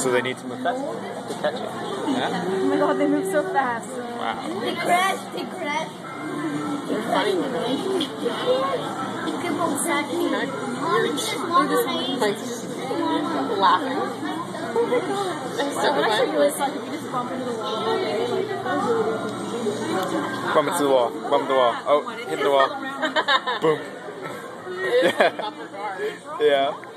So they need to move fast to catch it. Yeah? Oh my god, they move so fast. Wow. They crash. They're funny. You can both sack me. They're just like laughing. That's So I'm actually really suck if you just bump into the wall all day. Bump into the wall. Bump into the wall. Oh, hit the wall. Boom. Yeah. Yeah.